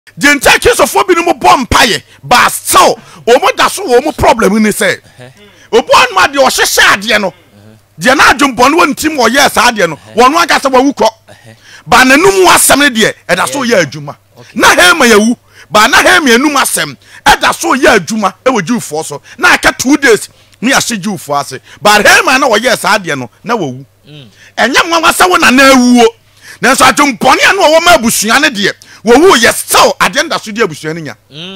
the entire case of what be no bomb pie, but so, omo da so omo problem in say. Obon ma de o hye ade no. De na adwumpon won tim o yes ade no. Won wan ka se wa wukọ. Ba nanum wasem ne de e da so ye adwuma. Na he ma yawu, ba na he me anum asem, e da so ye adwuma e wo Jewfo so. Na aka 2 days me ahye Jewfo ase. Ba he ma na wo yes ade no na wawu. Enya nwa wasa wo na na awuo. Na so adwumpon ya no wo ma abusua ne de. Wo yes still agenda so de abusua ne nya.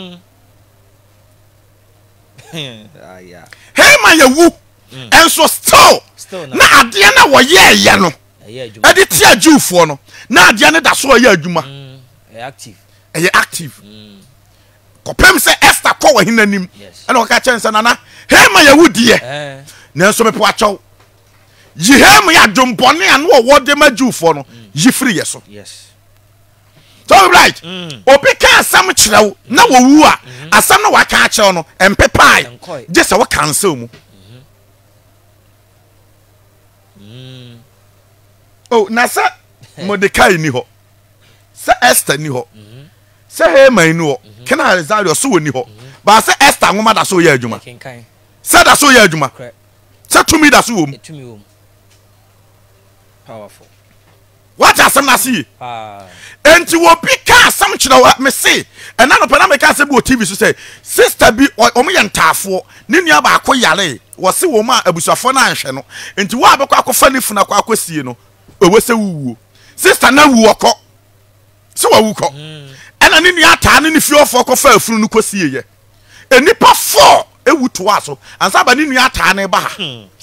Yeah. Hey man yawu. And so still na ade na wo ye no. E de tia Jewfo no. Na ade na da so ye adwuma. Active. Active. Kopem se Esther ko wa hinanim. And o ka chense nana. Hey man yawu de. Na so me po acho. Yi he me adwumpone an wo de ma Jewfo no. Yi free yeso. Yes. So right. Obi ka asam kirew na wo wu a asam na wa ka kirew no empepai. Je se wo cancel mu. Oh, na sa Mordecai ni ho. Sa Esther ni ho. Sa Haman ni ho. Kana Alexander so woni ho. Ba sa Esther ngoma da so ye adwuma. Sa da so ye adwuma. Sa tumi da so wo mu. Tumi wo mu. Powerful. What asam na see? Enti wo bi ka asam kire me say and na no pa na me ka say bo TV so say sister bi omo ye ntafo ne nua ba akoyare wo se wo ma abusuafo na anhwe no enti wo abekọ akofa ni funa kwa akosie no we se wuwo sister na wu okọ se wa wukọ ena ne nua ata ne fiofo akofa afunu no kosie ye enipa 4 ewuto aso ansa ba ne nua ata ne ba ha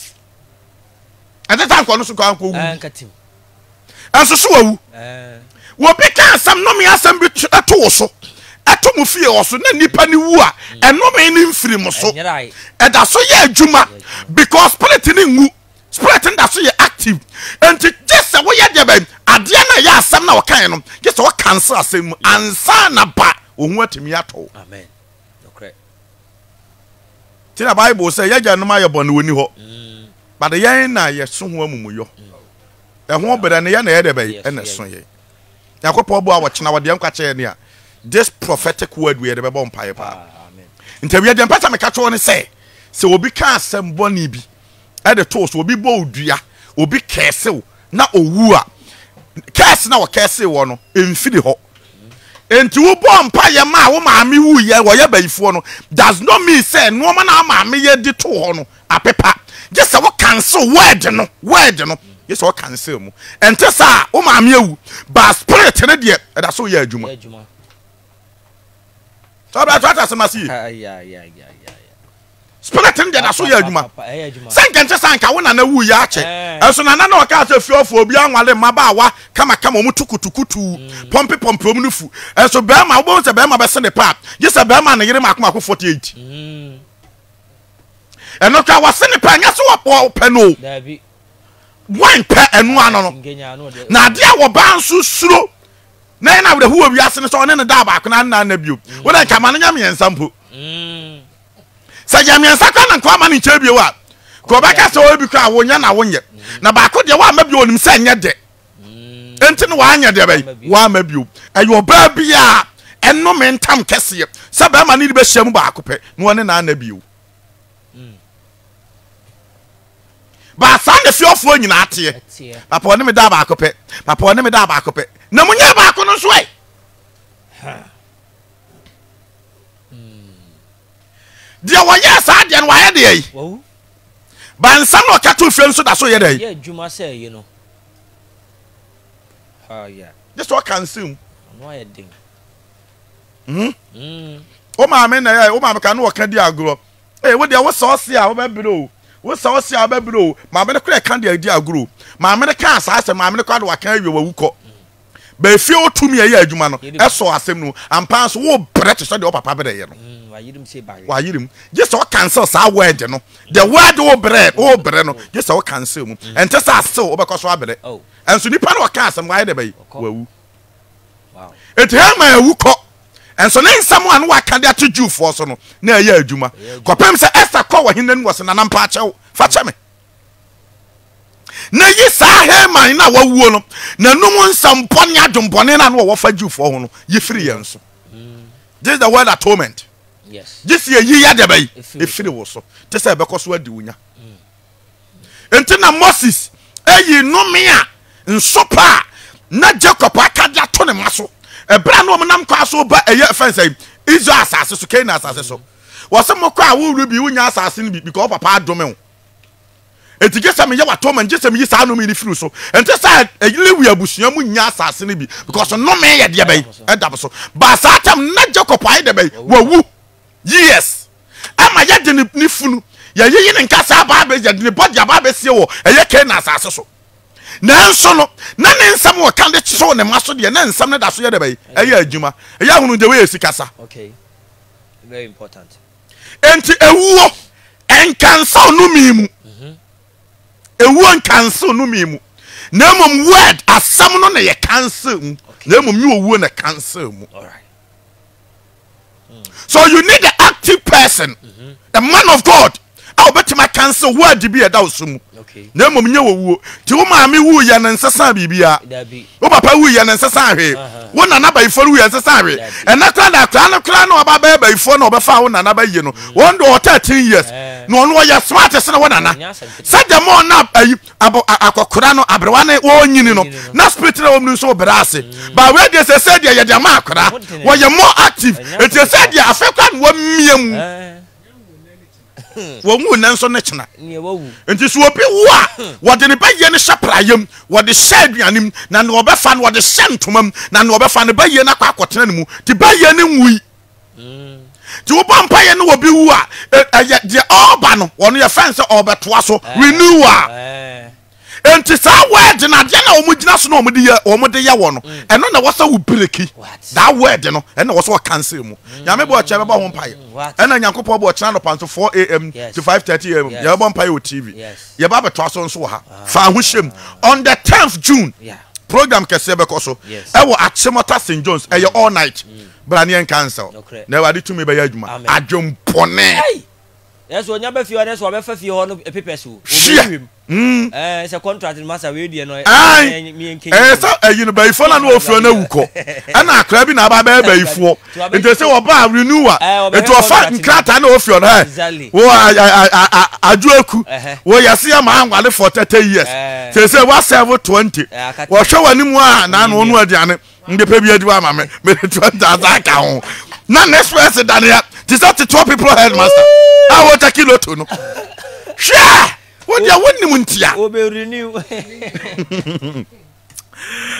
enta tan ko no so kwa ko wu ankatim anso so wu wo bi ka asam no me asam bi to so eto mu fie oso na nipa ni wu a eno me ni mfiri mo so e da so ye adwuma because spirit ni ngu spirit da so ye active and just wo ye de ba ade na ye asam na wo kan no just wo cancel asam ansa na ba ohun atimi ato amen okay tina bible say ye gya no ma ye bone woni ho but the ye na ye so ho amumuyo e ho bere ne ye na ye de ba e na so ye yakopo bo a wo chena wo de nkwa che ne a this prophetic word we de be bon pae pa amen interview de mpata me ka cho ne say se obi ka asem boni bi e de to so obi bo odua obi kese na owu a kese na wo kese wo no emfidi ho enti wo bo mpae ma wo maame wu ye wo ye bayifo no does not mean say no ma na maame ye di to ho no apepa just wo cancel word no yes wo cancel mu enti sa wo maame awu ba spirit ne de e da so ye adwuma so bra twata semasi spirit nde da so ye adwuma sankenche sanka wona na wu ya ache enso na na o ka se fiofo obi anwale mabaawa kama omu tukutukutu pompe omu nufu enso be ma wo se be ma be se ne pa yesa be ma na yire makoma 48 eno ka wase ne pa nya so wo pe no dabi one pe enu ano no na de a wo ba nso suro na na we hu obi ase ne so ne da ba akona na bio wo na kama nya me ensampo sa jamia sakwa na kwa ma ni che bio a ko ba ka so obi kwa wonya na wonye na ba ko de wa ma bio onim se nye de enti no wa anya de bai wa ma bio ayo ba bia eno me ntam kese se ba ma ni be hia mu ba ko pe no one na na bio ba san de fiofo nyina ate papa one me da ba ko pe papa one me da ba ko pe na munya ba ko no so ai dia wa yes ade no wa ye de ai ba nsan no ka to fie nso da so ye de ai ye dwuma say you know yeah this what can seem no ye ding o ma me na ye o ma me ka no ka di agro wo de wo so se a wo ba biro wo so se a ba biro ma me ne kra ka di agro ma me ne ka asase ma me ne kwa do wa kan awie wa wuko ba fie o tumi ye adwuma no eso asem no ampa so wo brete so de o papa be de ye no wayirim say ba wayirim just o cancel sa word no the word o bre no just o cancel mu ente sa still o be ko so abere enso nipa no ka asem waye de ba wawu wow it ha ma awu ko enso ne nsam anu waka de ato Jewfo so no na ye adwuma kopem se Esther ko wa hinan wo se na nampa achew fa che me na yi sa Haman na wawuo no na num nsampone adwompone na no wo fa Jewfo ho no yi free yenso This is the word atonement. Yes. This year ye ya debay. If it was so. This is because what do you? Until Moses, ye no mea, and sopa, not Jacob, I can't get Tony Maso. A brand woman, I'm castle, but a year fence, Israel assassin, so can assassin. Was some more crowd will be when you assassin because Papa domain. And to get some yawa atonement, just some years I know me the fruit so. And just said, a live bushyamu assassin because no man at the bay, and double. But Satam, not Jacob, I the bay, woo. Yes. Am I yet in the Nifunu? Ya yin and Cassa Babes, ya the body of Babes, and you can assassin. Nan sono na ne nsam wo kan de so ne maso de na nsam ne da so ye de bay eya adwuma eya hunu de we sikasa. Okay, very important. Enti ewuo enkansa no mimu ewuo enkansa no mimu na mum word asam no na ye cancel mu na mum yi owuo na cancel mu. All right. So you need an active person, a man of God. I'll bet my cancel word to be a dowsum. Okay. No mum you woo. To mammy woo yan and sasa bibia. Oh, papa woo yan and sasa. One another for we as a sorry. And that clan or about baby for no found another you know. 1 or 13 years. No one was smartest than one another. Set them on up about a Kurano Abrawane or you know. Not split on so brassi. But where they said you're Yamakra, where you're more active. It is said you're African 1 million. Womu nanso ne chena enti so obi wa wode ne baye ne shaprayam wode shadu anim na ne obefa ne wode shentomam na ne obefa ne baye na kwakotena ne mu ti baye ne nwui ti wo pampaye ne obi wu a de oba no wono ye fence obetoa so renewal enti sa word na de na omugina so na omde ye wo no eno na wasa wo breki that word no eno wasa cancel mu ya me bo che be ba ho mpaye ena nyankopɔ bo che na panso 4 am to 5:30 am ya bo mpaye o TV ye ba betoa so nso ha fa ho hyem on the 10th June program kese be koso e wo Achimota St John's e all night branian cancel na wa de tumi be ya adwuma adwompone. Yes, when you have a few others, or a few hundred papers. It's a contract in Massa Radio. Me and King. You know, by phone and over no wuko. And I crabbing about baby for. It is so about renewal. It was fat and cat and off your hair. I joke. Well, you see a man while for 30 years. They say, what's 20? Well, show anyone and one word, Janet. The baby, do mamma. But it was I count. None less person than that. It's not the 12 people headmaster. I want a kilo to know. Share! What you wouldn't want to renew.